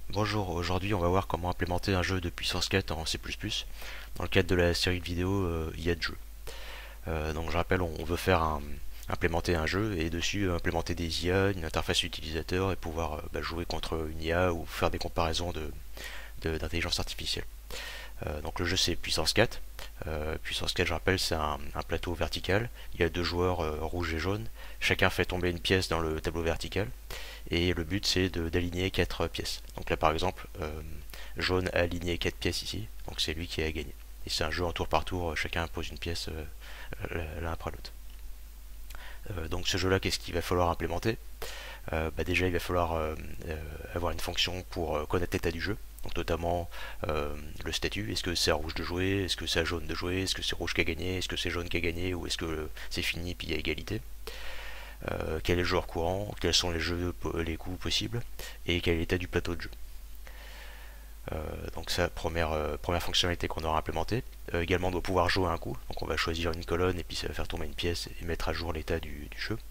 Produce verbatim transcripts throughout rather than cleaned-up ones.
Bonjour, aujourd'hui on va voir comment implémenter un jeu de puissance quatre en C plus plus dans le cadre de la série de vidéos euh, I A de jeu. Euh, donc je rappelle, on, on veut faire un, implémenter un jeu et dessus euh, implémenter des I A, une interface utilisateur et pouvoir euh, bah, jouer contre une I A ou faire des comparaisons de, de- d'intelligence artificielle. Euh, donc le jeu c'est puissance quatre. Euh, puissance quatre, je rappelle, c'est un, un plateau vertical. Il y a deux joueurs euh, rouge et jaune. Chacun fait tomber une pièce dans le tableau vertical. Et le but c'est d'aligner quatre pièces. Donc là par exemple, euh, jaune a aligné quatre pièces ici, donc c'est lui qui a gagné. Et c'est un jeu en tour par tour, chacun pose une pièce euh, l'un après l'autre. Euh, donc ce jeu là, qu'est-ce qu'il va falloir implémenter? Euh, bah déjà il va falloir euh, euh, avoir une fonction pour euh, connaître l'état du jeu, donc notamment euh, le statut, est-ce que c'est à rouge de jouer, est-ce que c'est à jaune de jouer, est-ce que c'est rouge qui a gagné, est-ce que c'est jaune qui a gagné, ou est-ce que c'est fini puis il y a égalité. Euh, quel est le joueur courant, quels sont les jeux, les coups possibles, et quel est l'état du plateau de jeu. Euh, donc ça, première, euh, première fonctionnalité qu'on aura implémentée. Euh, également, on doit pouvoir jouer un coup. Donc on va choisir une colonne et puis ça va faire tomber une pièce et mettre à jour l'état du, du jeu.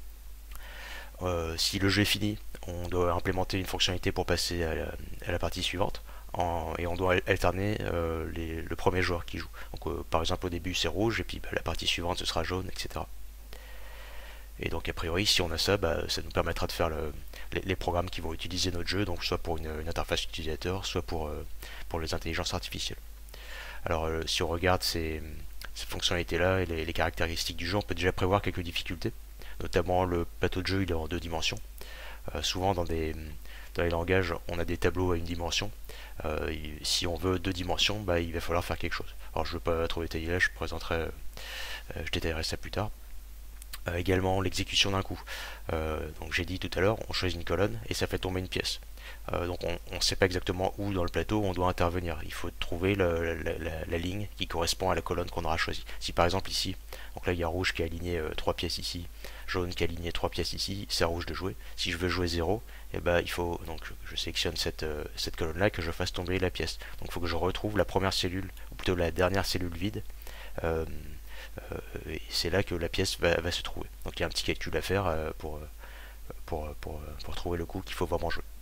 Euh, si le jeu est fini, on doit implémenter une fonctionnalité pour passer à la, à la partie suivante. En, et on doit alterner euh, les, le premier joueur qui joue. Donc euh, par exemple au début c'est rouge et puis bah, la partie suivante ce sera jaune, et cetera. Et donc a priori si on a ça, bah, ça nous permettra de faire le, les, les programmes qui vont utiliser notre jeu, donc soit pour une, une interface utilisateur, soit pour, euh, pour les intelligences artificielles. Alors euh, si on regarde ces, ces fonctionnalités-là et les, les caractéristiques du jeu, on peut déjà prévoir quelques difficultés. Notamment le plateau de jeu il est en deux dimensions. Euh, souvent dans, des, dans les langages on a des tableaux à une dimension. Euh, si on veut deux dimensions, bah, il va falloir faire quelque chose. Alors je ne veux pas trop détailler là, je présenterai, euh, je détaillerai ça plus tard. Euh, également l'exécution d'un coup. Euh, donc j'ai dit tout à l'heure, on choisit une colonne et ça fait tomber une pièce. Euh, donc on ne sait pas exactement où dans le plateau on doit intervenir. Il faut trouver le, la, la, la ligne qui correspond à la colonne qu'on aura choisie. Si par exemple ici, donc là il y a rouge qui a aligné euh, trois pièces ici, jaune qui a aligné trois pièces ici, c'est à rouge de jouer. Si je veux jouer zéro, et eh ben, il faut, donc je sélectionne cette, euh, cette colonne là, que je fasse tomber la pièce. Donc il faut que je retrouve la première cellule, ou plutôt la dernière cellule vide. Euh, euh, et c'est là que la pièce va, va, se trouver. Donc il y a un petit calcul à faire euh, pour, pour, pour, pour trouver le coup qu'il faut vraiment jouer.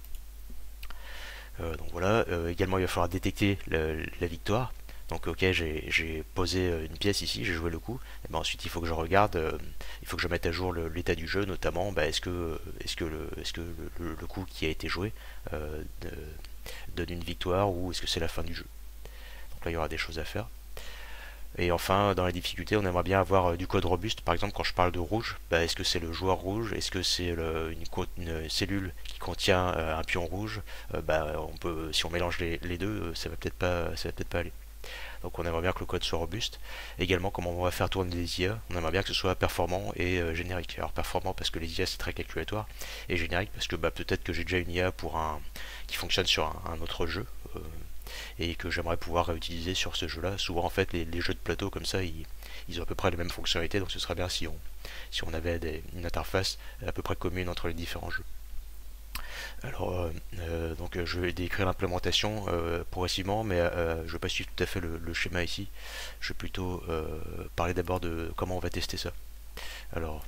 Euh, donc voilà, euh, également il va falloir détecter le, la victoire. Donc ok, j'ai posé une pièce ici, j'ai joué le coup. Et ben ensuite il faut que je regarde, euh, il faut que je mette à jour l'état du jeu, notamment bah, est-ce que, est-ce que, le, est-ce que le, le, le, coup qui a été joué euh, de, donne une victoire ou est-ce que c'est la fin du jeu. Donc là il y aura des choses à faire. Et enfin, dans la difficulté, on aimerait bien avoir euh, du code robuste. Par exemple, quand je parle de rouge, bah, est-ce que c'est le joueur rouge? Est-ce que c'est une, une, cellule qui contient euh, un pion rouge? euh, bah, on peut, Si on mélange les, les deux, ça va peut-être pas, ça va peut-être pas aller. Donc on aimerait bien que le code soit robuste. Également, comment on va faire tourner des I A, on aimerait bien que ce soit performant et euh, générique. Alors performant parce que les I A c'est très calculatoire, et générique parce que bah, peut-être que j'ai déjà une I A pour un qui fonctionne sur un, un autre jeu. Euh, et que j'aimerais pouvoir réutiliser sur ce jeu-là. Souvent, en fait, les, les jeux de plateau comme ça, ils, ils ont à peu près les mêmes fonctionnalités, donc ce serait bien si on, si on avait des, une interface à peu près commune entre les différents jeux. Alors, euh, euh, donc, je vais décrire l'implémentation euh, progressivement, mais euh, je ne vais pas suivre tout à fait le, le schéma ici. Je vais plutôt euh, parler d'abord de comment on va tester ça. Alors,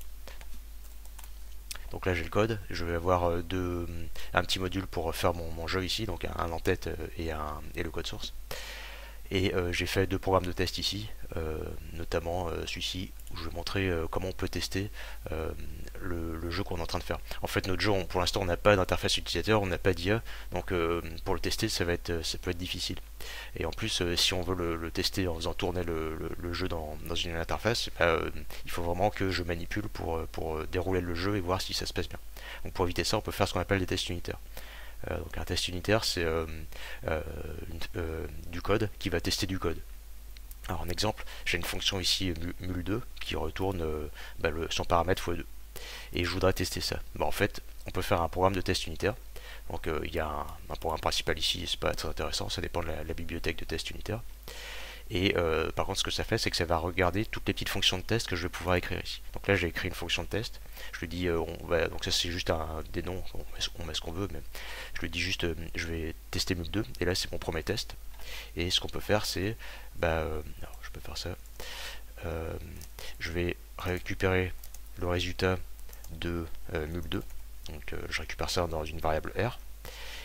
donc là j'ai le code, je vais avoir deux, un petit module pour faire mon, mon jeu ici, donc un en-tête et, un, et le code source. Et euh, j'ai fait deux programmes de test ici, euh, notamment euh, celui-ci où je vais montrer euh, comment on peut tester euh, le, le, jeu qu'on est en train de faire. En fait, notre jeu, on, pour l'instant, on n'a pas d'interface utilisateur, on n'a pas d'I A, donc euh, pour le tester, ça va être, ça peut être difficile. Et en plus, euh, si on veut le, le, tester en faisant tourner le, le, le jeu dans, dans, une interface, bah, euh, il faut vraiment que je manipule pour, pour dérouler le jeu et voir si ça se passe bien. Donc pour éviter ça, on peut faire ce qu'on appelle des tests unitaires. Euh, donc un test unitaire, c'est euh, euh, euh, du code qui va tester du code. Alors en exemple, j'ai une fonction ici mul deux qui retourne euh, bah, le, son paramètre fois deux. Et je voudrais tester ça. Bah, en fait, on peut faire un programme de test unitaire. Donc il euh, y a un, un programme principal ici, c'est pas très intéressant, ça dépend de la, la bibliothèque de test unitaire. Et euh, par contre, ce que ça fait, c'est que ça va regarder toutes les petites fonctions de test que je vais pouvoir écrire ici. Donc là, j'ai écrit une fonction de test. Je lui dis, euh, on va, donc ça c'est juste un, des noms, on met, on met ce qu'on veut, mais je lui dis juste, euh, je vais tester mul deux. Et là, c'est mon premier test. Et ce qu'on peut faire, c'est, bah, euh, alors, je peux faire ça. Euh, je vais récupérer le résultat de euh, mul deux. Donc euh, je récupère ça dans une variable R.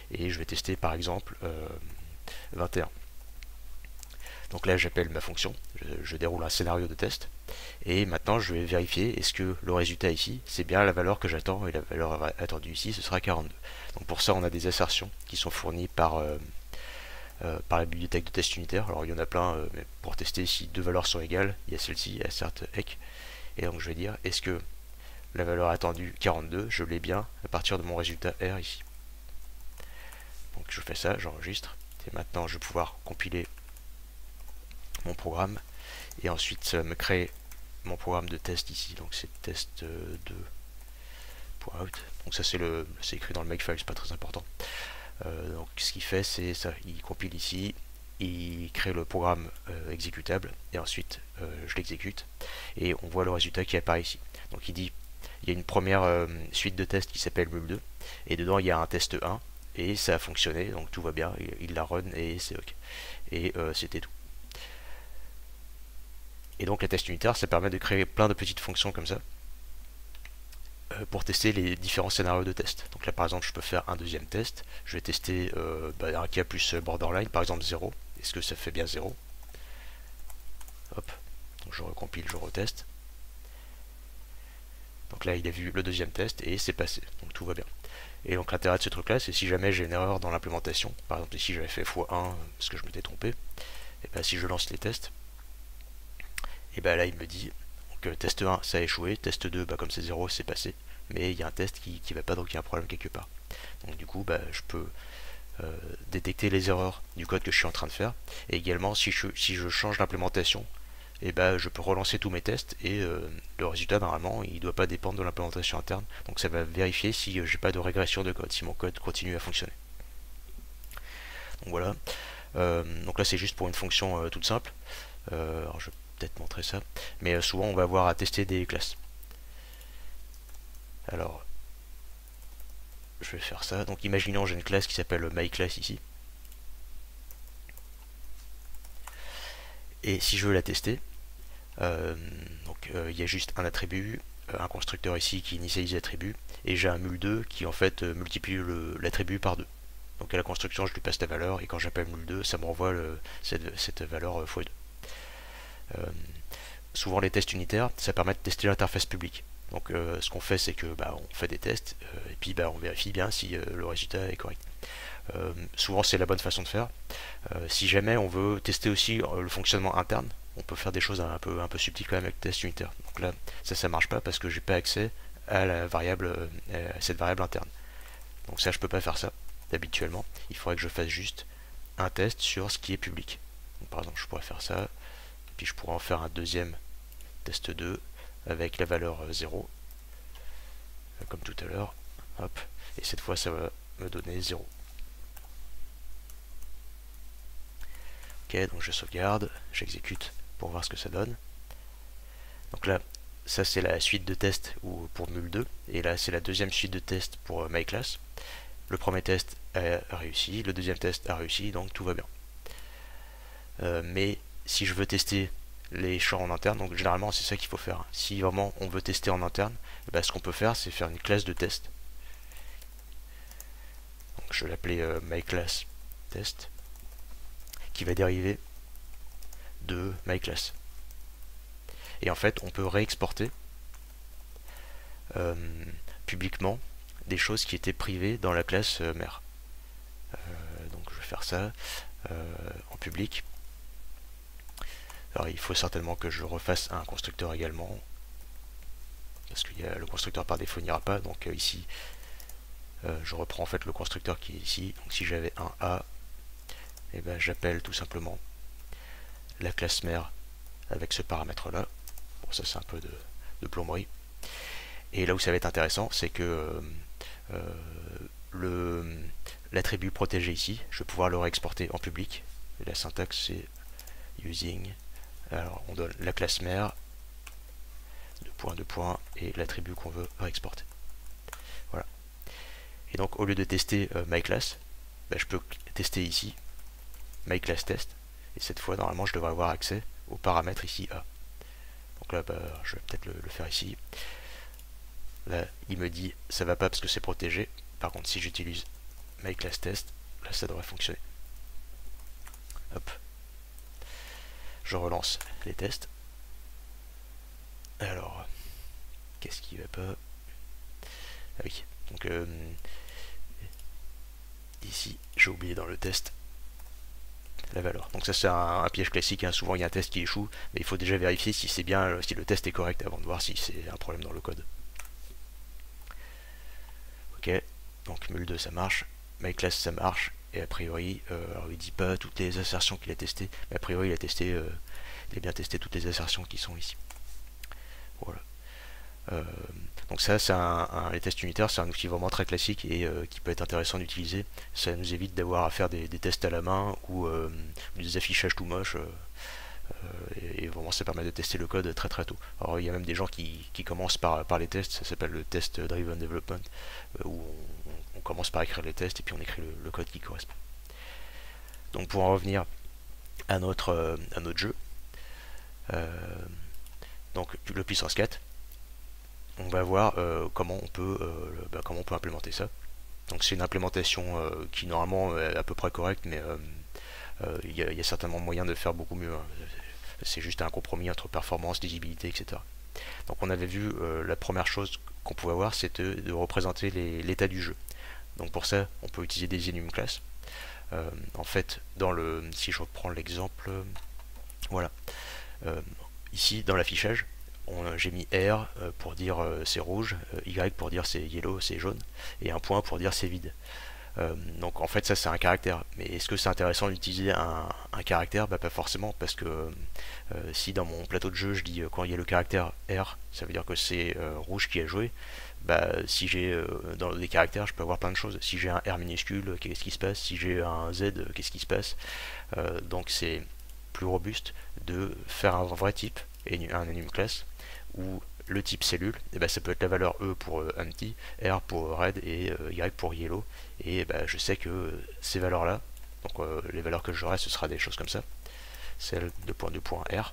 et je vais tester par exemple euh, vingt et un. Donc là j'appelle ma fonction, je, je déroule un scénario de test, et maintenant je vais vérifier est-ce que le résultat ici c'est bien la valeur que j'attends, et la valeur attendue ici ce sera quarante-deux. Donc pour ça on a des assertions qui sont fournies par, euh, euh, par la bibliothèque de test unitaire. Alors il y en a plein, euh, mais pour tester si deux valeurs sont égales, il y a celle-ci, assert ec, et donc je vais dire est-ce que la valeur attendue quarante-deux, je l'ai bien à partir de mon résultat R ici. Donc je fais ça, j'enregistre, et maintenant je vais pouvoir compiler mon programme, et ensuite ça va me créer mon programme de test ici, donc c'est test deux.out. Donc ça c'est le c'est écrit dans le makefile, c'est pas très important. Euh, donc ce qu'il fait c'est ça, il compile ici, il crée le programme euh, exécutable, et ensuite euh, je l'exécute, et on voit le résultat qui apparaît ici. Donc il dit, il y a une première euh, suite de tests qui s'appelle mul deux, et dedans il y a un test un, et ça a fonctionné, donc tout va bien, il, il la run, et c'est ok. Et euh, c'était tout. Et donc la test unitaire, ça permet de créer plein de petites fonctions comme ça euh, pour tester les différents scénarios de test. Donc là par exemple je peux faire un deuxième test, je vais tester euh, bah, un cas plus borderline, par exemple zéro, est-ce que ça fait bien zéro? Hop, donc je recompile, je reteste. Donc là il a vu le deuxième test et c'est passé, donc tout va bien. Et donc l'intérêt de ce truc là, c'est si jamais j'ai une erreur dans l'implémentation, par exemple ici j'avais fait fois un parce que je m'étais trompé, et bien si je lance les tests, et bien là il me dit donc test un ça a échoué, test deux bah, comme c'est zéro c'est passé, mais il y a un test qui ne va pas, donc il y a un problème quelque part. Donc du coup bah, je peux euh, détecter les erreurs du code que je suis en train de faire, et également si je, si je change l'implémentation, et bah, je peux relancer tous mes tests, et euh, le résultat normalement il ne doit pas dépendre de l'implémentation interne, donc ça va vérifier si euh, j'ai pas de régression de code, si mon code continue à fonctionner. Donc voilà, euh, donc là c'est juste pour une fonction euh, toute simple. Euh, alors je peut-être montrer ça, mais euh, souvent on va avoir à tester des classes. Alors je vais faire ça, donc imaginons j'ai une classe qui s'appelle myClass ici, et si je veux la tester, euh, donc euh, il y a juste un attribut, un constructeur ici qui initialise l'attribut, et j'ai un mul deux qui en fait euh, multiplie l'attribut par deux. Donc à la construction je lui passe la valeur, et quand j'appelle mul deux ça me renvoie le, cette, cette valeur euh, fois deux. Euh, souvent les tests unitaires ça permet de tester l'interface publique. Donc euh, ce qu'on fait c'est que bah, on fait des tests euh, et puis bah, on vérifie bien si euh, le résultat est correct. Euh, souvent c'est la bonne façon de faire. Euh, si jamais on veut tester aussi euh, le fonctionnement interne, on peut faire des choses un peu, un peu subtiles quand même avec le test unitaire. Donc là ça ça marche pas parce que j'ai pas accès à la variable, euh, à cette variable interne. Donc ça je peux pas faire ça habituellement. Il faudrait que je fasse juste un test sur ce qui est public. Donc, par exemple je pourrais faire ça, puis je pourrais en faire un deuxième test deux avec la valeur zéro comme tout à l'heure, hop, et cette fois ça va me donner zéro. Ok, donc je sauvegarde, j'exécute pour voir ce que ça donne. Donc là ça c'est la suite de tests pour mul deux, et là c'est la deuxième suite de tests pour myClass. Le premier test a réussi, le deuxième test a réussi, donc tout va bien. Euh, mais si je veux tester les champs en interne, donc généralement c'est ça qu'il faut faire. Si vraiment on veut tester en interne, bah, ce qu'on peut faire c'est faire une classe de test. Donc je vais l'appeler euh, myClassTest, qui va dériver de myClass. Et en fait on peut réexporter euh, publiquement des choses qui étaient privées dans la classe euh, mère. Euh, donc je vais faire ça euh, en public. Alors il faut certainement que je refasse un constructeur également, parce que le constructeur par défaut n'ira pas, donc euh, ici euh, je reprends en fait le constructeur qui est ici. Donc si j'avais un A, et ben j'appelle tout simplement la classe mère avec ce paramètre là. Bon ça c'est un peu de, de plomberie. Et là où ça va être intéressant, c'est que euh, euh, le l'attribut protégé ici, je vais pouvoir le réexporter en public. Et la syntaxe c'est using. Alors on donne la classe mère, deux points, deux points, et l'attribut qu'on veut réexporter. Voilà. Et donc au lieu de tester euh, myClass, bah, je peux tester ici myClassTest, et cette fois normalement je devrais avoir accès aux paramètres ici A. Donc là bah, je vais peut-être le, le faire ici. Là il me dit ça va pas parce que c'est protégé. Par contre si j'utilise make class test, là ça devrait fonctionner. Hop. Je relance les tests. Alors, qu'est-ce qui va pas? Ah oui, donc euh, ici, j'ai oublié dans le test la valeur. Donc ça c'est un, un piège classique, hein. Souvent il y a un test qui échoue, mais il faut déjà vérifier si c'est bien, si le test est correct avant de voir si c'est un problème dans le code. Ok, donc mul deux ça marche, myClass ça marche, et a priori, euh, alors il dit pas toutes les assertions qu'il a testées, mais a priori il a testé, euh, il a bien testé toutes les assertions qui sont ici. Voilà. Euh, donc ça, c'est un, un, les tests unitaires, c'est un outil vraiment très classique et euh, qui peut être intéressant d'utiliser. Ça nous évite d'avoir à faire des, des tests à la main ou euh, des affichages tout moches. Euh, et, et vraiment, ça permet de tester le code très très tôt. Alors, il y a même des gens qui, qui commencent par, par les tests. Ça s'appelle le test driven development, euh, où on, on commence par écrire les tests et puis on écrit le, le code qui correspond. Donc, pour en revenir à notre, euh, à notre jeu, euh, donc le puissance quatre. On va voir euh, comment on peut euh, bah, comment on peut implémenter ça. Donc c'est une implémentation euh, qui normalement est à peu près correcte, mais il euh, euh, y, y a certainement moyen de faire beaucoup mieux, hein. C'est juste un compromis entre performance, lisibilité, et cetera. Donc on avait vu euh, la première chose qu'on pouvait avoir, c'était de, de représenter l'état du jeu. Donc pour ça, on peut utiliser des enum classes. Euh, en fait, dans le, si je reprends l'exemple, voilà, euh, ici dans l'affichage, j'ai mis R pour dire euh, c'est rouge, euh, Y pour dire c'est yellow, c'est jaune, et un point pour dire c'est vide. Euh, donc en fait ça c'est un caractère. Mais est-ce que c'est intéressant d'utiliser un, un caractère? Bah pas forcément, parce que euh, si dans mon plateau de jeu je dis euh, quand il y a le caractère R, ça veut dire que c'est euh, rouge qui a joué. Bah si j'ai euh, dans des caractères je peux avoir plein de choses. Si j'ai un R minuscule, qu'est-ce qui se passe? Si j'ai un Z, qu'est-ce qui se passe? euh, Donc c'est plus robuste de faire un vrai type et un enum class où le type cellule, et ben ça peut être la valeur E pour euh, empty, R pour red et euh, Y pour yellow. Et ben je sais que euh, ces valeurs-là, donc euh, les valeurs que j'aurai, ce sera des choses comme ça. Celle de point deux point R,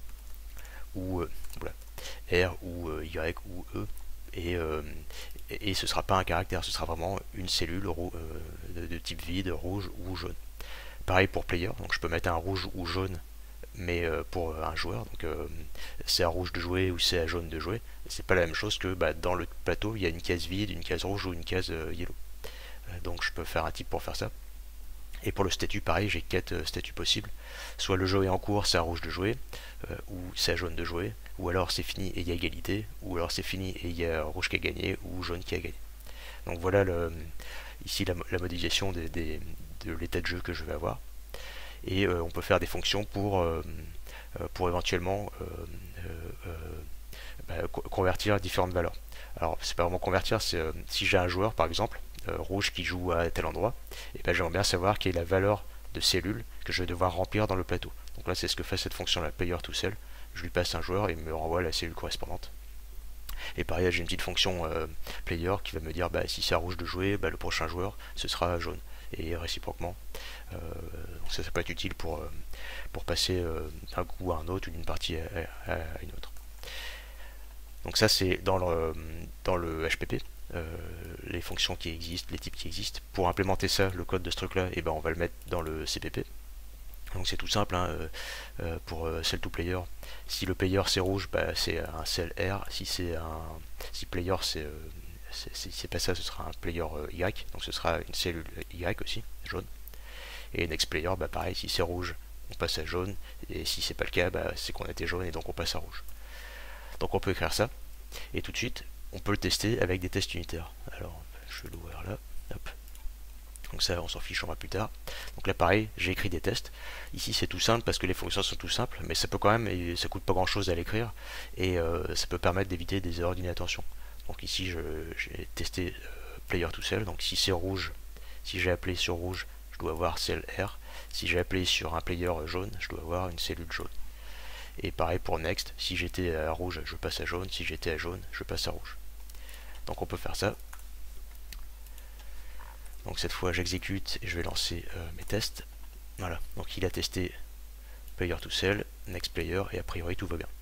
ou euh, voilà, R ou euh, Y ou E, et, euh, et, et ce sera pas un caractère, ce sera vraiment une cellule euh, de, de type vide, rouge ou jaune. Pareil pour player, donc je peux mettre un rouge ou jaune mais euh, pour un joueur, donc euh, c'est à rouge de jouer ou c'est à jaune de jouer. C'est pas la même chose que bah, dans le plateau il y a une case vide, une case rouge ou une case euh, yellow. Euh, donc je peux faire un type pour faire ça. Et pour le statut, pareil, j'ai quatre euh, statuts possibles. Soit le jeu est en cours, c'est à rouge de jouer, euh, ou c'est à jaune de jouer, ou alors c'est fini et il y a égalité, ou alors c'est fini et il y a rouge qui a gagné, ou jaune qui a gagné. Donc voilà le, ici la, la modélisation des, des, de l'état de jeu que je vais avoir. Et euh, on peut faire des fonctions pour, euh, pour éventuellement euh, euh, bah, convertir différentes valeurs. Alors c'est pas vraiment convertir, c'est euh, si j'ai un joueur par exemple euh, rouge qui joue à tel endroit, et ben j'aimerais bien savoir quelle est la valeur de cellule que je vais devoir remplir dans le plateau. Donc là c'est ce que fait cette fonction là, player to cell. Je lui passe un joueur et il me renvoie la cellule correspondante. Et pareil, j'ai une petite fonction euh, player qui va me dire bah, si c'est à rouge de jouer, bah, le prochain joueur ce sera jaune. Et réciproquement. Euh, donc ça, ça peut être utile pour, euh, pour passer euh, d'un coup à un autre ou d'une partie à, à, à une autre. Donc ça c'est dans le, dans le H P P, euh, les fonctions qui existent, les types qui existent. Pour implémenter ça, le code de ce truc là, et ben on va le mettre dans le C P P. Donc c'est tout simple, hein, euh, pour euh, cell to player. Si le player c'est rouge, bah, c'est un cell R. Si c'est un si player c'est euh, si c'est pas ça, ce sera un player euh, Y, donc ce sera une cellule Y aussi, jaune. Et next player, bah pareil, si c'est rouge, on passe à jaune, et si c'est pas le cas, bah, c'est qu'on était jaune et donc on passe à rouge. Donc on peut écrire ça, et tout de suite, on peut le tester avec des tests unitaires. Alors, je vais l'ouvrir là, hop. Donc ça, on s'en fiche, on va plus tard. Donc là, pareil, j'ai écrit des tests. Ici, c'est tout simple parce que les fonctions sont tout simples, mais ça peut quand même, et ça coûte pas grand chose à l'écrire, et euh, ça peut permettre d'éviter des erreurs d'inattention. Donc ici, j'ai testé euh, player to cell. Donc si c'est rouge, si j'ai appelé sur rouge, je dois avoir cell R. Si j'ai appelé sur un player jaune, je dois avoir une cellule jaune. Et pareil pour next, si j'étais à rouge, je passe à jaune. Si j'étais à jaune, je passe à rouge. Donc on peut faire ça. Donc cette fois, j'exécute et je vais lancer euh, mes tests. Voilà. Donc il a testé player to cell, next player, et a priori tout va bien.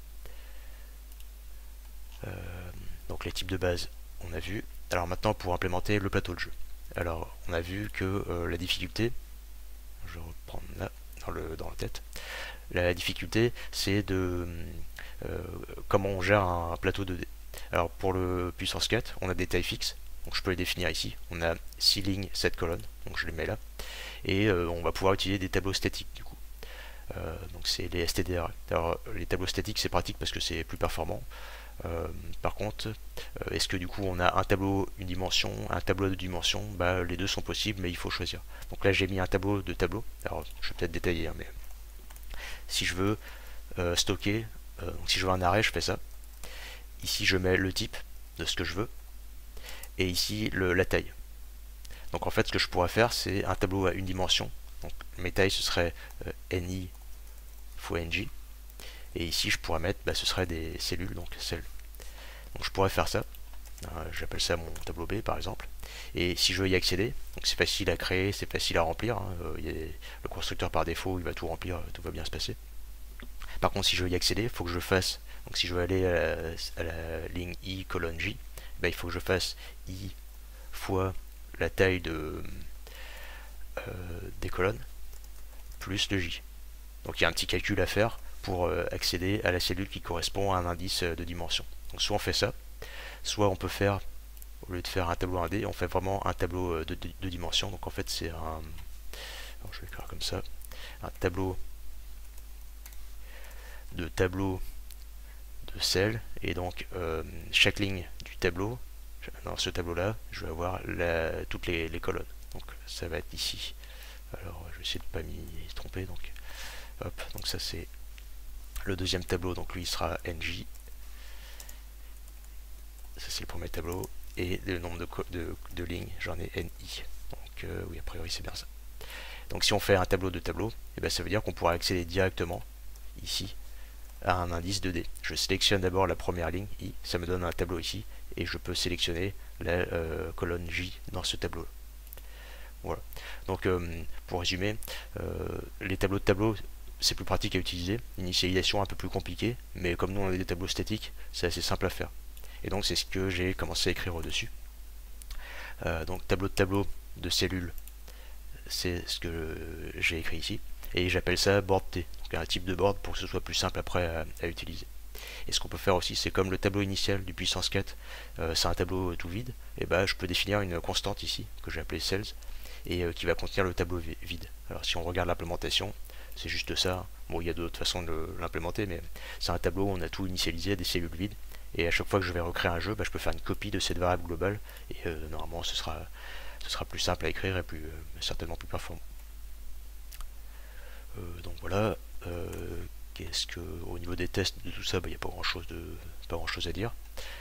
Euh, donc les types de base, on a vu. Alors maintenant pour implémenter le plateau de jeu. Alors on a vu que euh, la difficulté, je reprends là dans, le, dans la tête, la difficulté c'est de euh, comment on gère un plateau deux D. Alors pour le puissance quatre, on a des tailles fixes, donc je peux les définir ici. On a six lignes, sept colonnes, donc je les mets là. Et euh, on va pouvoir utiliser des tableaux statiques du coup. Euh, donc c'est les S T D R. Alors les tableaux statiques c'est pratique parce que c'est plus performant. Euh, par contre, euh, est-ce que du coup on a un tableau une dimension, un tableau de dimension? Bah les deux sont possibles mais il faut choisir. Donc là j'ai mis un tableau de tableau. Alors je vais peut-être détailler hein, mais si je veux euh, stocker, euh, donc si je veux un arrêt je fais ça. Ici je mets le type de ce que je veux et ici le, la taille. Donc en fait ce que je pourrais faire c'est un tableau à une dimension. Donc mes tailles ce serait euh, N I fois N J. Et ici je pourrais mettre, bah, ce serait des cellules, donc celles. Donc je pourrais faire ça. Euh, J'appelle ça mon tableau B par exemple. Et si je veux y accéder, donc c'est facile à créer, c'est facile à remplir. Hein, euh, y a le constructeur par défaut, il va tout remplir, tout va bien se passer. Par contre si je veux y accéder, il faut que je fasse, donc si je veux aller à la, à la ligne I colonne J, bah, il faut que je fasse I fois la taille de, euh, des colonnes plus le J. Donc il y a un petit calcul à faire pour euh, accéder à la cellule qui correspond à un indice de dimension. Donc soit on fait ça, soit on peut faire, au lieu de faire un tableau un D, on fait vraiment un tableau de, de, de dimension. Donc en fait c'est un, alors je vais écrire comme ça, un tableau de tableau de cell, et donc euh, chaque ligne du tableau, dans ce tableau là, je vais avoir la, toutes les, les colonnes. Donc ça va être ici. Alors je vais essayer de ne pas m'y tromper. Donc hop, donc ça c'est le deuxième tableau, donc lui il sera N J. Ça c'est le premier tableau. Et le nombre de, de, de lignes, j'en ai N I. Donc euh, oui, a priori c'est bien ça. Donc si on fait un tableau de tableau, et eh ben, ça veut dire qu'on pourra accéder directement ici à un indice deux D. Je sélectionne d'abord la première ligne I, ça me donne un tableau ici, et je peux sélectionner la euh, colonne J dans ce tableau. Voilà. Donc euh, pour résumer, euh, les tableaux de tableau c'est plus pratique à utiliser, initialisation un peu plus compliquée, mais comme nous on a des tableaux statiques, c'est assez simple à faire. Et donc c'est ce que j'ai commencé à écrire au-dessus. Euh, donc tableau de tableau de cellules, c'est ce que j'ai écrit ici, et j'appelle ça board T, donc un type de board pour que ce soit plus simple après à, à utiliser. Et ce qu'on peut faire aussi, c'est comme le tableau initial du puissance quatre, euh, c'est un tableau tout vide, et bah je peux définir une constante ici, que j'ai appelée cells, et euh, qui va contenir le tableau vide. Alors si on regarde l'implémentation, c'est juste ça. Bon, il y a d'autres façons de l'implémenter, mais c'est un tableau où on a tout initialisé à des cellules vides, et à chaque fois que je vais recréer un jeu, bah, je peux faire une copie de cette variable globale, et euh, normalement ce sera, ce sera plus simple à écrire et plus, euh, certainement plus performant. Euh, donc voilà. Euh, Qu'est-ce que, au niveau des tests de tout ça, il bah, n'y a pas grand chose de, pas grand chose à dire.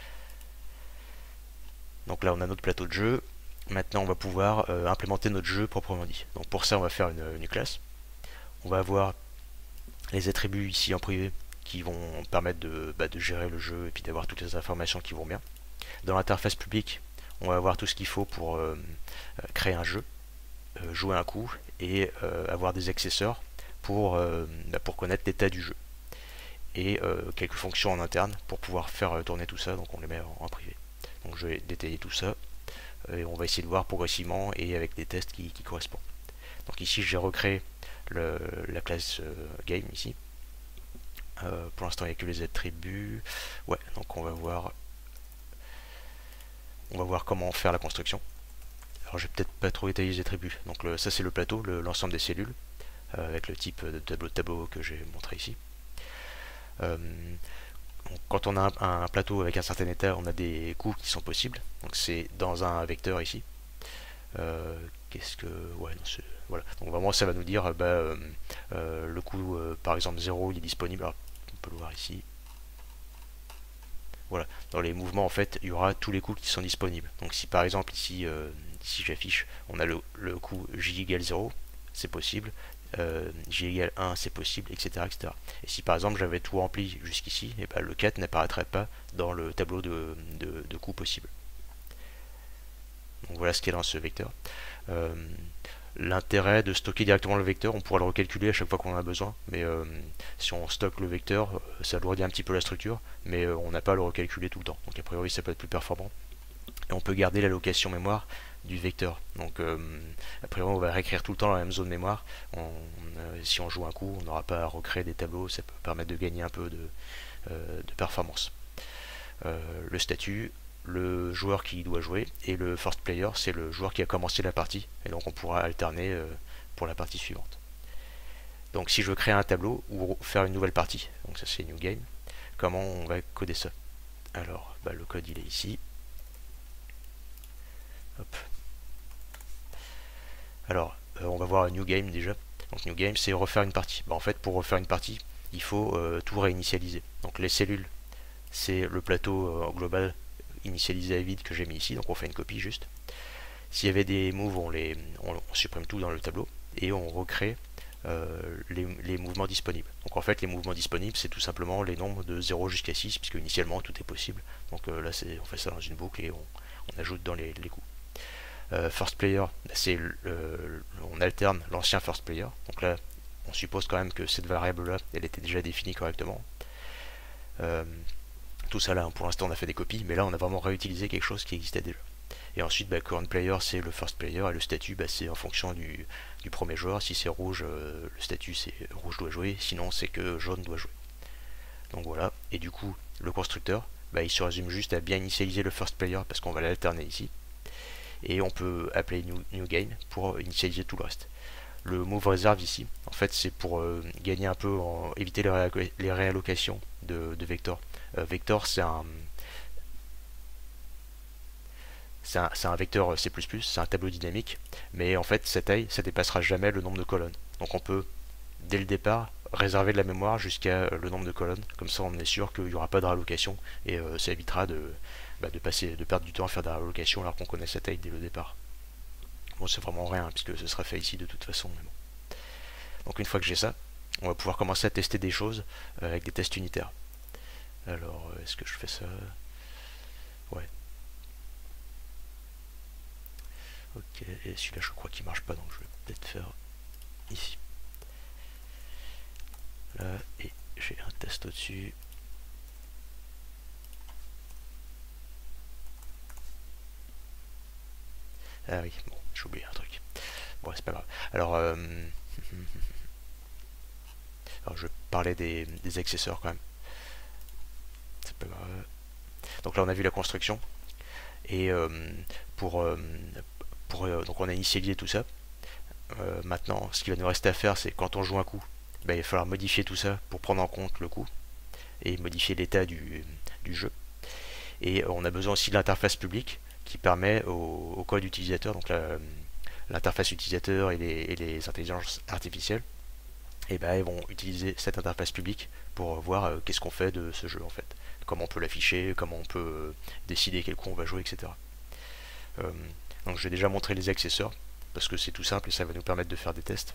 Donc là on a notre plateau de jeu. Maintenant on va pouvoir euh, implémenter notre jeu proprement dit. Donc pour ça on va faire une, une classe. On va avoir les attributs ici en privé qui vont permettre de, bah, de gérer le jeu et puis d'avoir toutes les informations qui vont bien. Dans l'interface publique, on va avoir tout ce qu'il faut pour euh, créer un jeu, euh, jouer un coup et euh, avoir des accessoires pour, euh, bah, pour connaître l'état du jeu. Et euh, quelques fonctions en interne pour pouvoir faire euh, tourner tout ça, donc on les met en, en privé. Donc je vais détailler tout ça et on va essayer de voir progressivement et avec des tests qui, qui correspondent. Donc ici j'ai recréé le, la classe euh, game ici. Euh, pour l'instant il n'y a que les attributs. Ouais, donc on va voir on va voir comment faire la construction. Alors je vais peut-être pas trop étayer les attributs. Donc le, ça c'est le plateau, l'ensemble le, des cellules, euh, avec le type de tableau de tableau que j'ai montré ici. Euh, quand on a un, un plateau avec un certain état, on a des coups qui sont possibles. Donc c'est dans un vecteur ici. Euh, Qu'est-ce que... Ouais, non, voilà. Donc vraiment ça va nous dire, bah, euh, euh, le coup euh, par exemple zéro il est disponible. Alors, on peut le voir ici. Voilà. Dans les mouvements en fait, il y aura tous les coups qui sont disponibles. Donc si par exemple ici, euh, si j'affiche, on a le, le coup J égale zéro, c'est possible. Euh, J égale un c'est possible, etc., et cetera. Et si par exemple j'avais tout rempli jusqu'ici, et ben, le quatre n'apparaîtrait pas dans le tableau de, de, de coups possibles. Donc voilà ce qu'il y a dans ce vecteur. Euh, L'intérêt de stocker directement le vecteur, on pourra le recalculer à chaque fois qu'on en a besoin, mais euh, si on stocke le vecteur, ça alourdit un petit peu la structure, mais euh, on n'a pas à le recalculer tout le temps. Donc a priori ça peut être plus performant. Et on peut garder l'allocation mémoire du vecteur. Donc euh, après on va réécrire tout le temps la même zone mémoire. On, euh, si on joue un coup, on n'aura pas à recréer des tableaux, ça peut permettre de gagner un peu de, euh, de performance. Euh, le statut, le joueur qui doit jouer, et le first player, c'est le joueur qui a commencé la partie, et donc on pourra alterner euh, pour la partie suivante. Donc si je veux créer un tableau ou faire une nouvelle partie, donc ça c'est New Game, comment on va coder ça? Alors bah, le code il est ici. Hop. Alors euh, on va voir un New Game déjà. Donc New Game c'est refaire une partie. Bah, en fait pour refaire une partie il faut euh, tout réinitialiser. Donc les cellules c'est le plateau euh, global initialisé à vide que j'ai mis ici, donc on fait une copie juste. S'il y avait des moves, on, les, on, on supprime tout dans le tableau et on recrée euh, les, les mouvements disponibles. Donc en fait les mouvements disponibles c'est tout simplement les nombres de zéro jusqu'à six puisque initialement tout est possible. Donc euh, là on fait ça dans une boucle et on, on ajoute dans les, les coups. Euh, first player, c'est euh, on alterne l'ancien first player. Donc là on suppose quand même que cette variable là elle était déjà définie correctement. Euh, tout ça là, pour l'instant on a fait des copies, mais là on a vraiment réutilisé quelque chose qui existait déjà. Et ensuite, bah, current player c'est le first player et le statut bah, c'est en fonction du, du premier joueur. Si c'est rouge, euh, le statut c'est rouge doit jouer, sinon c'est que jaune doit jouer. Donc voilà, et du coup le constructeur, bah, il se résume juste à bien initialiser le first player parce qu'on va l'alterner ici. Et on peut appeler new, new game pour initialiser tout le reste. Le move reserve ici, en fait c'est pour euh, gagner un peu, en, éviter les, réalloc les réallocations de, de vector. Euh, vector c'est un c'est un, un vecteur C plus plus, c'est un tableau dynamique, mais en fait sa taille ça dépassera jamais le nombre de colonnes. Donc on peut dès le départ réserver de la mémoire jusqu'à le nombre de colonnes, comme ça on est sûr qu'il n'y aura pas de réallocation et euh, ça évitera de, bah, de, passer, de perdre du temps à faire des réallocations alors qu'on connaît sa taille dès le départ. Bon c'est vraiment rien hein, puisque ce sera fait ici de toute façon. Mais bon. Donc une fois que j'ai ça, on va pouvoir commencer à tester des choses euh, avec des tests unitaires. Alors est-ce que je fais ça? Ouais. Ok, et celui-là je crois qu'il marche pas donc je vais peut-être faire ici. Là, et j'ai un test au-dessus. Ah oui, bon, j'ai oublié un truc. Bon, c'est pas grave. Alors, euh... Alors je parlais des, des accessoires quand même. C'est pas grave. Donc là, on a vu la construction. Et euh, pour, euh, pour euh, donc on a initialisé tout ça. Euh, maintenant, ce qui va nous rester à faire, c'est quand on joue un coup, bah, il va falloir modifier tout ça pour prendre en compte le coup et modifier l'état du, du jeu. Et on a besoin aussi de l'interface publique qui permet au, au code utilisateur, donc l'interface utilisateur et les, et les intelligences artificielles, et ben ils vont utiliser cette interface publique pour voir euh, qu'est-ce qu'on fait de ce jeu en fait, comment on peut l'afficher, comment on peut euh, décider quel coup on va jouer, et cetera. Euh, donc je vais déjà montrer les accessoires parce que c'est tout simple et ça va nous permettre de faire des tests.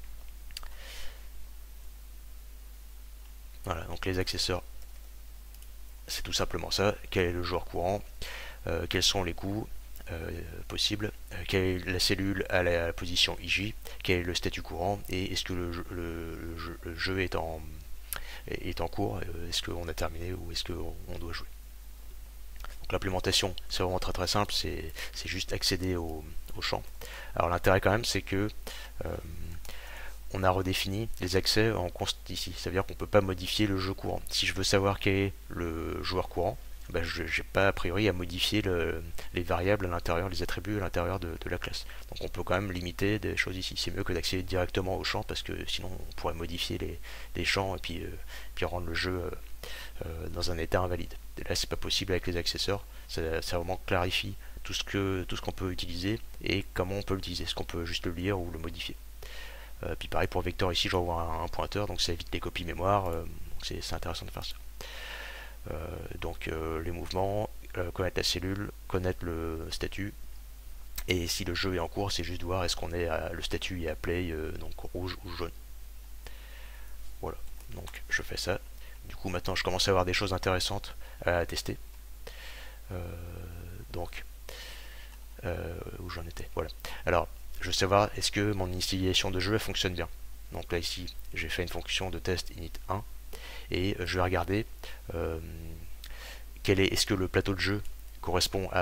Voilà, donc les accessoires, c'est tout simplement ça. Quel est le joueur courant, euh, quels sont les coups euh, possibles, euh, quelle est la cellule à la, à la position I J, quel est le statut courant et est-ce que le jeu, le, le, jeu, le jeu est en, est en cours, est-ce qu'on a terminé ou est-ce qu'on doit jouer. Donc l'implémentation, c'est vraiment très très simple, c'est juste accéder au, au champ. Alors l'intérêt quand même, c'est que euh, on a redéfini les accès en const ici. Ça veut dire qu'on ne peut pas modifier le jeu courant. Si je veux savoir quel est le joueur courant, ben je n'ai pas a priori à modifier le, les variables à l'intérieur, les attributs à l'intérieur de, de la classe. Donc on peut quand même limiter des choses ici. C'est mieux que d'accéder directement au champ parce que sinon on pourrait modifier les, les champs et puis, euh, puis rendre le jeu euh, dans un état invalide. Et là c'est pas possible avec les accessoires. Ça, ça vraiment clarifie tout ce que tout ce qu'on peut utiliser et comment on peut l'utiliser. Est-ce qu'on peut juste le lire ou le modifier. Euh, puis pareil pour vecteur ici j'envoie un, un pointeur donc ça évite les copies mémoire, euh, c'est intéressant de faire ça. Euh, donc euh, les mouvements, euh, connaître la cellule, connaître le statut et si le jeu est en cours c'est juste voir est-ce qu'on est à, le statut est à play euh, donc rouge ou jaune. Voilà, donc je fais ça. Du coup maintenant je commence à avoir des choses intéressantes à tester. Euh, donc euh, où j'en étais, voilà. Alors je veux savoir est-ce que mon initialisation de jeu elle fonctionne bien. Donc là ici j'ai fait une fonction de test init un et je vais regarder euh, quel est, est-ce que le plateau de jeu correspond à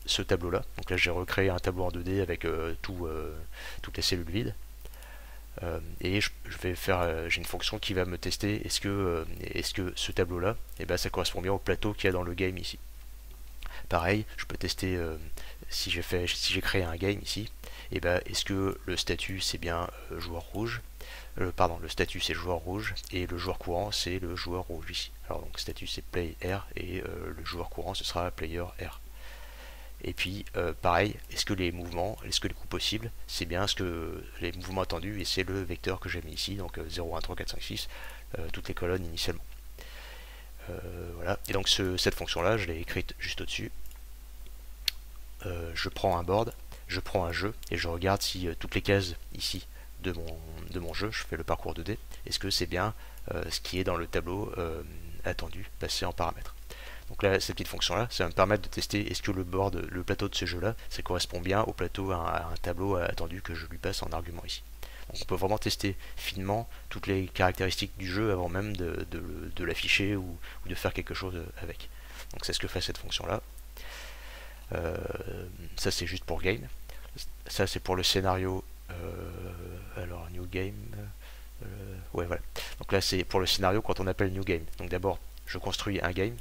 ce tableau là. Donc là j'ai recréé un tableau en deux D avec euh, tout, euh, toutes les cellules vides. Euh, et je, je vais faire, euh, j'ai une fonction qui va me tester est-ce que, euh, est-ce que ce tableau là, et ben, ça correspond bien au plateau qu'il y a dans le game ici. Pareil, je peux tester euh, si j'ai fait, si j'ai créé un game ici, et ben, est-ce que le statut c'est bien euh, joueur rouge, euh, pardon, le statut c'est joueur rouge et le joueur courant c'est le joueur rouge ici. Alors donc statut c'est play R et euh, le joueur courant ce sera player R. Et puis euh, pareil, est-ce que les mouvements, est-ce que les coups possibles, c'est bien ce que les mouvements attendus et c'est le vecteur que j'ai mis ici, donc euh, zéro, un, trois, quatre, cinq, six, euh, toutes les colonnes initialement. Euh, voilà, et donc ce, cette fonction là, je l'ai écrite juste au-dessus. Euh, je prends un board, je prends un jeu et je regarde si euh, toutes les cases ici de mon, de mon jeu, je fais le parcours deux D, est-ce que c'est bien euh, ce qui est dans le tableau euh, attendu passé en paramètres. Donc là, cette petite fonction-là, ça va me permettre de tester est-ce que le board, le plateau de ce jeu-là, ça correspond bien au plateau, à un tableau attendu que je lui passe en argument ici. Donc on peut vraiment tester finement toutes les caractéristiques du jeu avant même de, de, de l'afficher ou, ou de faire quelque chose avec. Donc c'est ce que fait cette fonction-là. Euh, ça c'est juste pour game. Ça c'est pour le scénario. Euh, alors new game. Euh, ouais voilà. Donc là c'est pour le scénario quand on appelle new game. Donc d'abord je construis un game.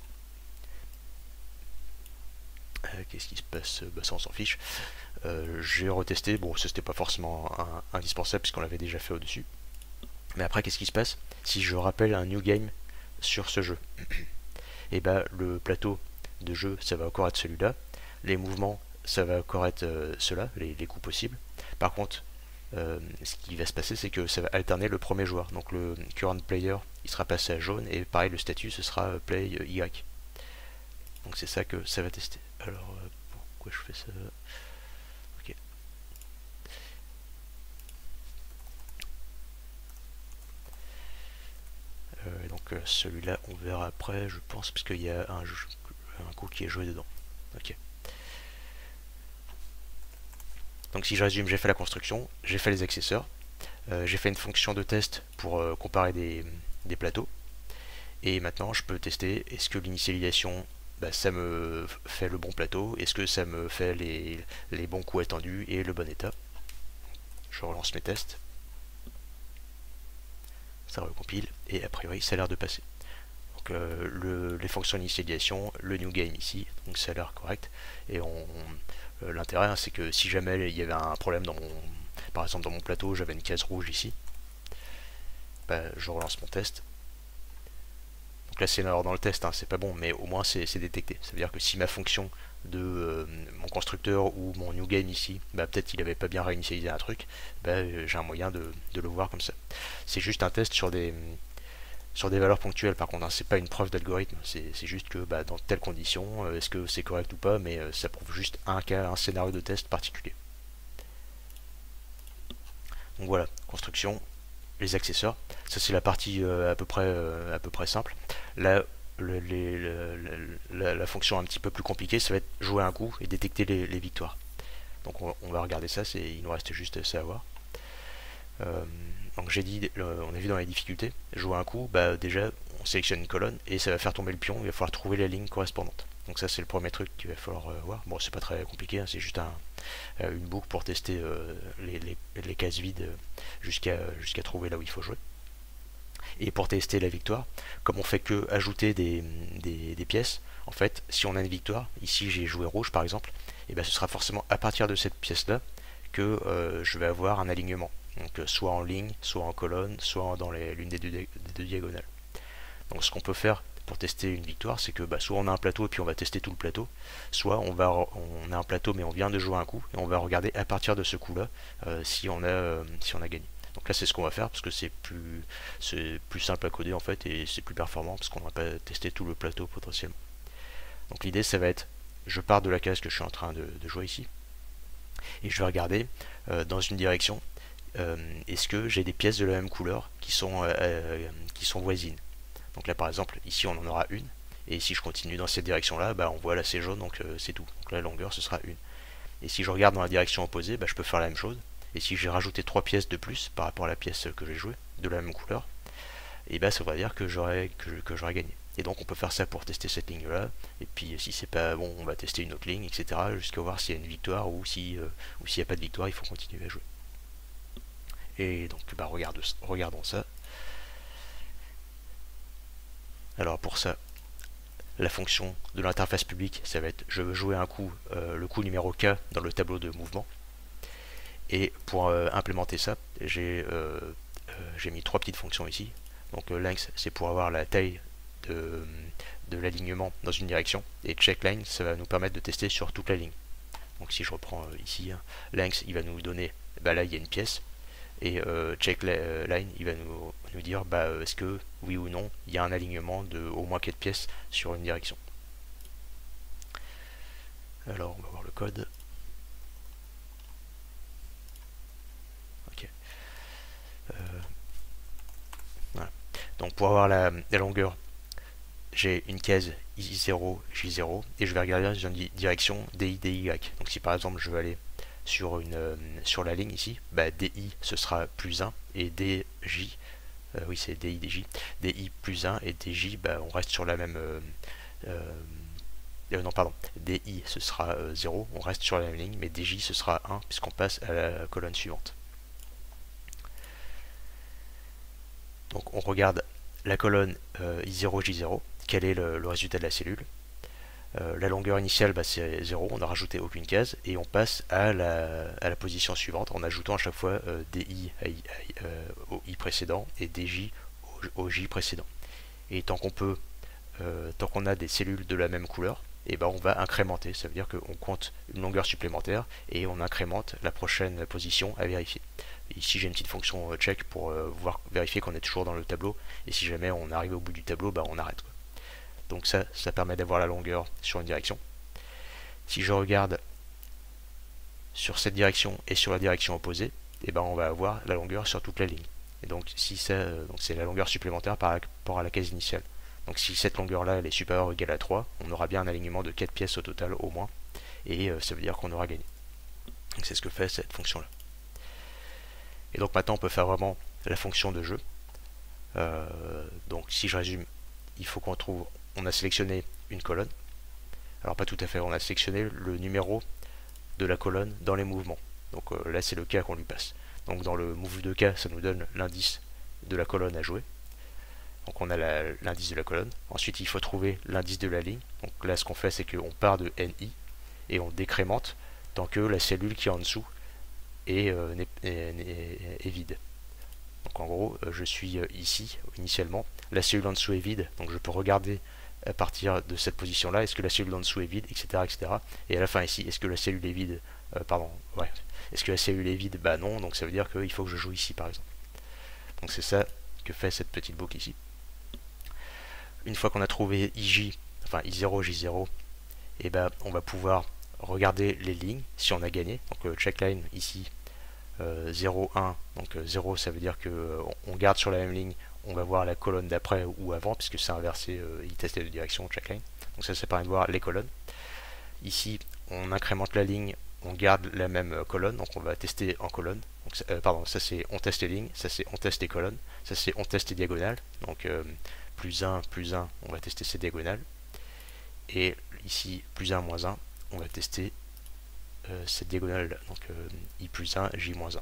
Qu'est-ce qui se passe? Bah, ça on s'en fiche. Euh, j'ai retesté, bon ça c'était pas forcément un, indispensable puisqu'on l'avait déjà fait au dessus. Mais après qu'est-ce qui se passe si je rappelle un new game sur ce jeu? Et bah le plateau de jeu ça va encore être celui-là, les mouvements ça va encore être euh, ceux-là, les, les coups possibles. Par contre euh, ce qui va se passer c'est que ça va alterner le premier joueur, donc le current player il sera passé à jaune et pareil le statut ce sera play Y. Donc c'est ça que ça va tester. Alors euh, pourquoi je fais ça? Ok. Euh, donc euh, celui-là on verra après je pense parce qu'il y a un, un coup qui est joué dedans. Ok. Donc si je résume, j'ai fait la construction, j'ai fait les accessoires, euh, j'ai fait une fonction de test pour euh, comparer des, des plateaux. Et maintenant je peux tester est-ce que l'initialisation bah, ça me fait le bon plateau, est-ce que ça me fait les, les bons coups attendus et le bon état. Je relance mes tests, ça recompile et a priori ça a l'air de passer. Donc euh, le, les fonctions d'initialisation, le new game ici, donc ça a l'air correct. Et on, euh, l'intérêt hein, c'est que si jamais il y avait un problème dans mon, par exemple dans mon plateau, j'avais une case rouge ici, bah, je relance mon test. Donc là c'est une erreur dans le test, hein, c'est pas bon, mais au moins c'est détecté. Ça veut dire que si ma fonction de euh, mon constructeur ou mon new game ici, bah, peut-être il avait pas bien réinitialisé un truc, bah, j'ai un moyen de, de le voir comme ça. C'est juste un test sur des, sur des valeurs ponctuelles par contre, hein, c'est pas une preuve d'algorithme, c'est juste que bah, dans telles conditions, euh, est-ce que c'est correct ou pas, mais euh, ça prouve juste un cas, un scénario de test particulier. Donc voilà, construction, les accessoires, ça c'est la partie euh, à peu près euh, à peu près simple. Là le, les, le, le, la, la fonction un petit peu plus compliquée ça va être jouer un coup et détecter les, les victoires. Donc on, on va regarder ça, il nous reste juste ça à voir. Euh, donc j'ai dit, euh, on a vu dans les difficultés, jouer un coup, bah déjà on sélectionne une colonne et ça va faire tomber le pion, il va falloir trouver la ligne correspondante. Donc ça c'est le premier truc qu'il va falloir euh, voir. Bon c'est pas très compliqué, hein, c'est juste un, euh, une boucle pour tester euh, les, les, les cases vides jusqu'à jusqu'à trouver là où il faut jouer. Et pour tester la victoire, comme on fait que ajouter des, des, des pièces, en fait si on a une victoire, ici j'ai joué rouge par exemple, et ben ce sera forcément à partir de cette pièce là que euh, je vais avoir un alignement. Donc euh, soit en ligne, soit en colonne, soit dans l'une des, des deux diagonales. Donc ce qu'on peut faire pour tester une victoire, c'est que bah, soit on a un plateau et puis on va tester tout le plateau, soit on va on a un plateau mais on vient de jouer un coup et on va regarder à partir de ce coup là euh, si on a euh, si on a gagné. Donc là c'est ce qu'on va faire parce que c'est plus c'est plus simple à coder en fait et c'est plus performant parce qu'on va pas tester tout le plateau potentiellement. Donc l'idée ça va être je pars de la case que je suis en train de, de jouer ici et je vais regarder euh, dans une direction euh, est-ce que j'ai des pièces de la même couleur qui sont euh, euh, qui sont voisines. Donc là par exemple ici on en aura une et si je continue dans cette direction là bah, on voit là c'est jaune donc euh, c'est tout, donc la longueur ce sera une. Et si je regarde dans la direction opposée bah, je peux faire la même chose et si j'ai rajouté trois pièces de plus par rapport à la pièce que j'ai jouée de la même couleur et bah ça va dire que j'aurais que, que j'aurais gagné. Et donc on peut faire ça pour tester cette ligne là, et puis si c'est pas bon, on va tester une autre ligne, et cetera jusqu'à voir s'il y a une victoire, ou si euh, ou s'il n'y a pas de victoire, il faut continuer à jouer. Et donc bah, regarde, regardons ça. Alors pour ça, la fonction de l'interface publique, ça va être je veux jouer un coup, euh, le coup numéro K dans le tableau de mouvement. Et pour euh, implémenter ça, j'ai euh, euh, mis trois petites fonctions ici. Donc euh, length, c'est pour avoir la taille de, de l'alignement dans une direction, et checkline, ça va nous permettre de tester sur toute la ligne. Donc si je reprends euh, ici, hein, length, il va nous donner, bah là il y a une pièce, et euh, checkline, il va nous, nous dire bah, est-ce que oui ou non il y a un alignement de au moins quatre pièces sur une direction. Alors on va voir le code. Ok. Euh, voilà. Donc pour avoir la, la longueur, j'ai une case I zéro, J zéro, et je vais regarder dans une direction D I, D Y. Donc si par exemple je veux aller sur, une, euh, sur la ligne ici, bah D I ce sera plus un, et D J, euh, oui c'est D I, D J, D I plus un, et D J, bah, on reste sur la même... Euh, euh, euh, non pardon, D I ce sera euh, zéro, on reste sur la même ligne, mais D J ce sera un, puisqu'on passe à la colonne suivante. Donc on regarde la colonne euh, I zéro, J zéro, quel est le, le résultat de la cellule. Euh, la longueur initiale, bah, c'est zéro, on n'a rajouté aucune case, et on passe à la, à la position suivante en ajoutant à chaque fois euh, D I à I, à, euh, au I précédent et D J au, au J précédent. Et tant qu'on peut, euh, tant qu'on a des cellules de la même couleur, et ben on va incrémenter, ça veut dire qu'on compte une longueur supplémentaire et on incrémente la prochaine position à vérifier. Ici j'ai une petite fonction check pour euh, voir, vérifier qu'on est toujours dans le tableau, et si jamais on arrive au bout du tableau, bah, on arrête quoi. Donc ça, ça permet d'avoir la longueur sur une direction. Si je regarde sur cette direction et sur la direction opposée, et ben on va avoir la longueur sur toute la ligne. Et donc si ça, donc c'est la longueur supplémentaire par rapport à la case initiale. Donc si cette longueur-là elle est supérieure ou égale à trois, on aura bien un alignement de quatre pièces au total au moins, et euh, ça veut dire qu'on aura gagné. Donc c'est ce que fait cette fonction-là. Et donc maintenant on peut faire vraiment la fonction de jeu. Euh, donc si je résume, il faut qu'on trouve, on a sélectionné une colonne. Alors pas tout à fait, on a sélectionné le numéro de la colonne dans les mouvements. Donc euh, là c'est le K qu'on lui passe. Donc dans le move de K, ça nous donne l'indice de la colonne à jouer. Donc on a l'indice de la colonne. Ensuite il faut trouver l'indice de la ligne. Donc là ce qu'on fait c'est qu'on part de N I et on décrémente tant que la cellule qui est en dessous est, euh, est, est, est vide. Donc en gros je suis ici initialement, la cellule en dessous est vide, donc je peux regarder à partir de cette position là, est-ce que la cellule en dessous est vide, etc., etc. Et à la fin ici, est-ce que la cellule est vide, euh, pardon, ouais, est-ce que la cellule est vide, bah non, donc ça veut dire qu'il faut que je joue ici par exemple. Donc c'est ça que fait cette petite boucle ici. Une fois qu'on a trouvé I J, enfin I zéro, J zéro, et ben on va pouvoir regarder les lignes si on a gagné. Donc euh, checkline ici euh, zéro, un, donc euh, zéro ça veut dire que euh, on garde sur la même ligne, on va voir la colonne d'après ou avant, puisque c'est inversé, euh, il teste les deux directions, checkline. Donc ça, ça permet de voir les colonnes. Ici, on incrémente la ligne, on garde la même euh, colonne, donc on va tester en colonne. Donc, euh, pardon, ça c'est on teste les lignes, ça c'est on teste les colonnes, ça c'est on teste les diagonales. Donc euh, plus un, plus un, on va tester ces diagonales. Et ici, plus un, moins un, on va tester euh, cette diagonale là. Donc euh, I plus un, J moins un.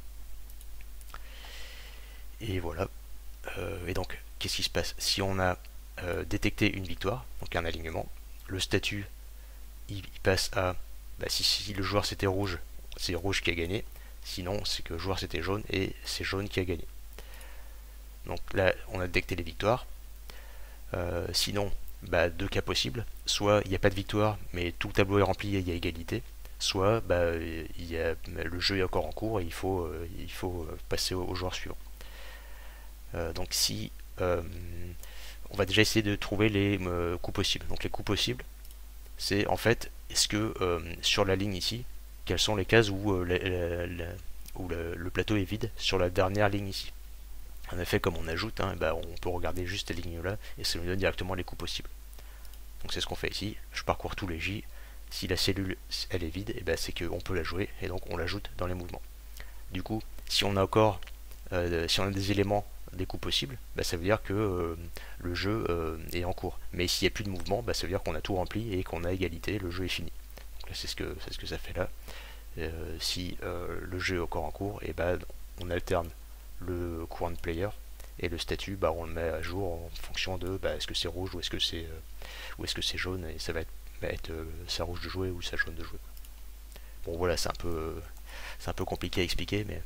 Et voilà. Euh, et donc, qu'est-ce qui se passe? Si on a euh, détecté une victoire, donc un alignement, le statut il, il passe à bah, si, si le joueur c'était rouge, c'est rouge qui a gagné, sinon c'est que le joueur c'était jaune et c'est jaune qui a gagné. Donc là on a détecté les victoires. Euh, sinon, bah, deux cas possibles, soit il n'y a pas de victoire mais tout le tableau est rempli et il y a égalité, soit bah, il y a, le jeu est encore en cours et il faut, euh, il faut passer au, au joueur suivant. Euh, donc si euh, on va déjà essayer de trouver les euh, coups possibles. Donc les coups possibles, c'est en fait est-ce que euh, sur la ligne ici, quelles sont les cases où, euh, la, la, où le, le plateau est vide sur la dernière ligne ici. En effet, comme on ajoute, hein, bah, on peut regarder juste cette ligne là et ça nous donne directement les coups possibles. Donc c'est ce qu'on fait ici. Je parcours tous les J. Si la cellule elle est vide, et bah, c'est qu'on peut la jouer et donc on l'ajoute dans les mouvements. Du coup, si on a encore, euh, si on a des éléments des coups possibles, bah, ça veut dire que euh, le jeu euh, est en cours. Mais s'il n'y a plus de mouvement, bah, ça veut dire qu'on a tout rempli et qu'on a égalité, le jeu est fini. Donc là, c'est ce que c'est ce que ça fait là. Euh, si euh, le jeu est encore en cours, et bah, on alterne le current player et le statut, bah, on le met à jour en fonction de bah, est-ce que c'est rouge ou est-ce que c'est euh, ou est-ce que c'est jaune, et ça va être, va être euh, ça rouge de jouer ou ça jaune de jouer. Bon voilà, c'est un peu euh, c'est un peu compliqué à expliquer, mais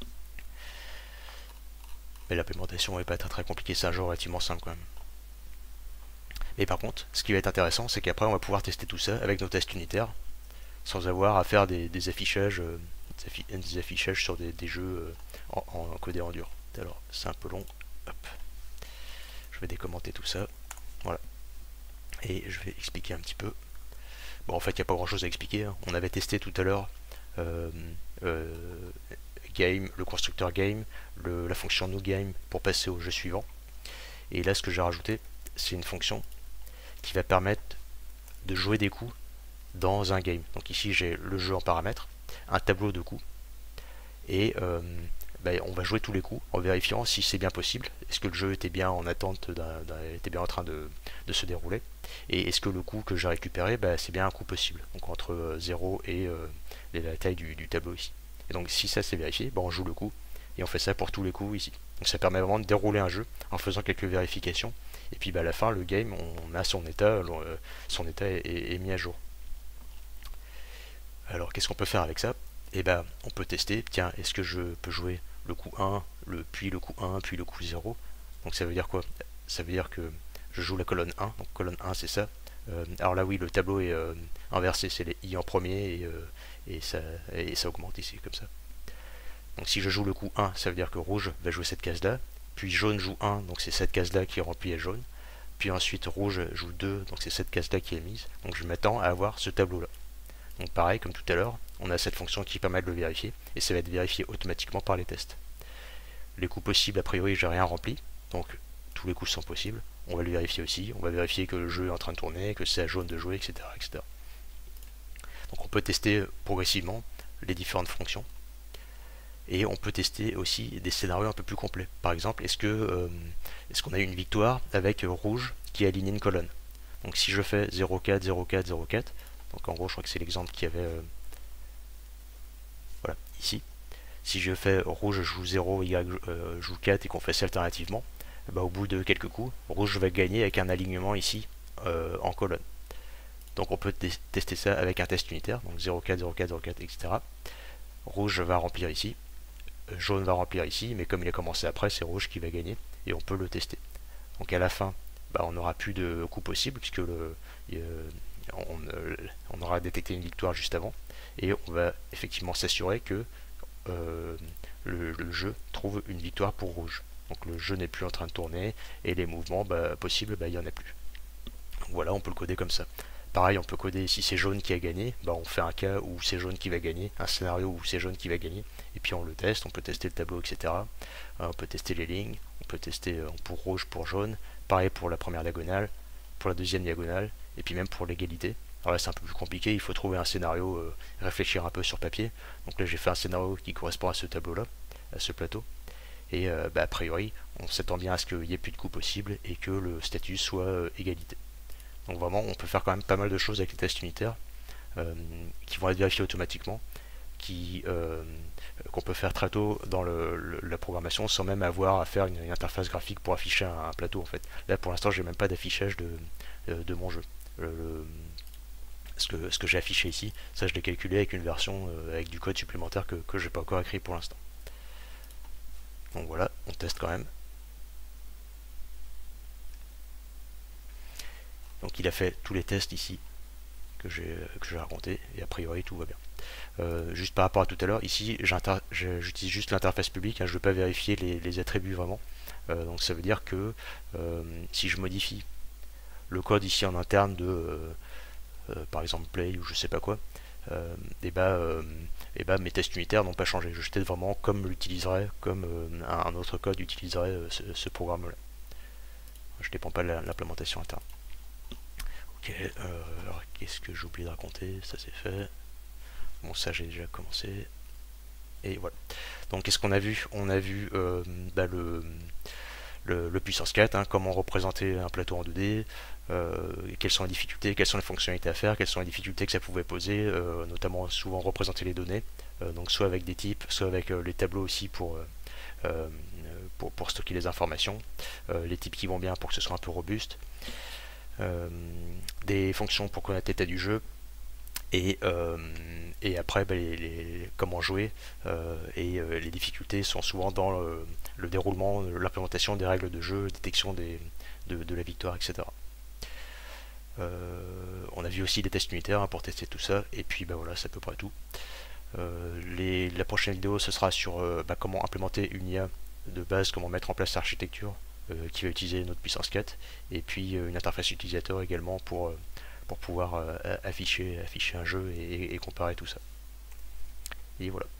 mais l'implémentation n'est pas très très compliquée, c'est un jeu relativement simple quand même. Et par contre, ce qui va être intéressant, c'est qu'après on va pouvoir tester tout ça avec nos tests unitaires, sans avoir à faire des, des affichages, euh, des, affi des affichages sur des, des jeux euh, en, en codé en dur. Alors c'est un peu long. Hop. Je vais décommenter tout ça. Voilà. Et je vais expliquer un petit peu. Bon, en fait, il n'y a pas grand chose à expliquer, hein. On avait testé tout à l'heure euh, euh, game, le constructeur game, le, la fonction noGame pour passer au jeu suivant. Et là, ce que j'ai rajouté, c'est une fonction qui va permettre de jouer des coups dans un game. Donc ici, j'ai le jeu en paramètres, un tableau de coups, et euh, ben, on va jouer tous les coups en vérifiant si c'est bien possible. Est-ce que le jeu était bien en attente, d'un, d'un, était bien en train de, de se dérouler, et est-ce que le coup que j'ai récupéré, ben, c'est bien un coup possible. Donc entre euh, zéro et euh, la taille du, du tableau ici. Et donc si ça c'est vérifié, ben, on joue le coup, et on fait ça pour tous les coups ici. Donc ça permet vraiment de dérouler un jeu en faisant quelques vérifications. Et puis ben, à la fin, le game, on a son état, son état est, est, est mis à jour. Alors qu'est-ce qu'on peut faire avec ça? Et eh ben on peut tester, tiens, est-ce que je peux jouer le coup un, le, puis le coup un, puis le coup zéro. Donc ça veut dire quoi? Ça veut dire que je joue la colonne un, donc colonne un c'est ça. Euh, alors là oui, le tableau est euh, inversé, c'est les i en premier, et, euh, et, ça, et ça augmente ici comme ça. Donc si je joue le coup un, ça veut dire que rouge va jouer cette case là, puis jaune joue un, donc c'est cette case là qui est remplie à jaune, puis ensuite rouge joue deux, donc c'est cette case là qui est mise, donc je m'attends à avoir ce tableau là. Donc pareil, comme tout à l'heure, on a cette fonction qui permet de le vérifier, et ça va être vérifié automatiquement par les tests. Les coups possibles, a priori, j'ai rien rempli, donc tous les coups sont possibles. On va le vérifier aussi, on va vérifier que le jeu est en train de tourner, que c'est à jaune de jouer, et cetera, et cetera. Donc on peut tester progressivement les différentes fonctions, et on peut tester aussi des scénarios un peu plus complets. Par exemple, est-ce que euh, est-ce qu'on a une victoire avec rouge qui a aligné une colonne? Donc si je fais zéro quatre, zéro quatre, zéro quatre, donc en gros je crois que c'est l'exemple qu'il y avait euh, voilà, ici. Si je fais rouge joue zéro, y euh, joue quatre et qu'on fait ça alternativement, bah, au bout de quelques coups, rouge va gagner avec un alignement ici euh, en colonne. Donc on peut tester ça avec un test unitaire, donc zéro quatre, zéro quatre, zéro quatre, et cetera. Rouge va remplir ici, jaune va remplir ici, mais comme il a commencé après, c'est rouge qui va gagner, et on peut le tester. Donc à la fin, bah, on n'aura plus de coups possibles, puisque le, euh, on, euh, on aura détecté une victoire juste avant, et on va effectivement s'assurer que euh, le, le jeu trouve une victoire pour rouge. Donc le jeu n'est plus en train de tourner, et les mouvements bah, possibles, bah, il n'y en a plus. Donc voilà, on peut le coder comme ça. Pareil, on peut coder si c'est jaune qui a gagné, bah on fait un cas où c'est jaune qui va gagner, un scénario où c'est jaune qui va gagner, et puis on le teste, on peut tester le tableau, et cetera. Euh, on peut tester les lignes, on peut tester euh, pour rouge, pour jaune, pareil pour la première diagonale, pour la deuxième diagonale, et puis même pour l'égalité. Alors là c'est un peu plus compliqué, il faut trouver un scénario, euh, réfléchir un peu sur papier. Donc là j'ai fait un scénario qui correspond à ce tableau là, à ce plateau. Et euh, bah, a priori on s'attend bien à ce qu'il n'y ait plus de coups possibles et que le statut soit euh, égalité. Donc vraiment on peut faire quand même pas mal de choses avec les tests unitaires euh, qui vont être vérifiés automatiquement, qui euh, qu'on peut faire très tôt dans le, le, la programmation sans même avoir à faire une, une interface graphique pour afficher un, un plateau en fait. Là pour l'instant j'ai même pas d'affichage de, de, de mon jeu. Le, le, ce que, ce que j'ai affiché ici, ça je l'ai calculé avec une version euh, avec du code supplémentaire que, que j'ai pas encore écrit pour l'instant. Donc voilà, on teste quand même. Donc il a fait tous les tests ici que j'ai que j'ai raconté, et a priori tout va bien. Euh, juste par rapport à tout à l'heure, ici j'utilise juste l'interface publique, hein, je ne vais pas vérifier les, les attributs vraiment. Euh, donc ça veut dire que euh, si je modifie le code ici en interne de euh, euh, par exemple play ou je sais pas quoi, euh, et bah, euh, et bah mes tests unitaires n'ont pas changé. Je teste vraiment comme l'utiliserait, comme euh, un, un autre code utiliserait euh, ce, ce programme là. Je ne dépends pas de l'implémentation interne. Ok, euh, alors qu'est-ce que j'ai oublié de raconter? Ça c'est fait. Bon, ça j'ai déjà commencé. Et voilà. Donc qu'est-ce qu'on a vu? On a vu euh, bah, le, le, le puissance quatre, hein, comment représenter un plateau en deux D, euh, quelles sont les difficultés, quelles sont les fonctionnalités à faire, quelles sont les difficultés que ça pouvait poser, euh, notamment souvent représenter les données, euh, donc soit avec des types, soit avec euh, les tableaux aussi pour, euh, pour, pour stocker les informations, euh, les types qui vont bien pour que ce soit un peu robuste, euh, des fonctions pour connaître l'état du jeu, et, euh, et après bah, les, les, comment jouer, euh, et euh, les difficultés sont souvent dans le, le déroulement, l'implémentation des règles de jeu, détection des, de, de la victoire, et cetera. Euh, on a vu aussi des tests unitaires, hein, pour tester tout ça, et puis bah voilà, c'est à peu près tout. Euh, les, la prochaine vidéo ce sera sur euh, bah, comment implémenter une I A de base, comment mettre en place l'architecture euh, qui va utiliser notre puissance quatre, et puis euh, une interface utilisateur également pour, euh, pour pouvoir euh, afficher, afficher un jeu et, et comparer tout ça. Et voilà.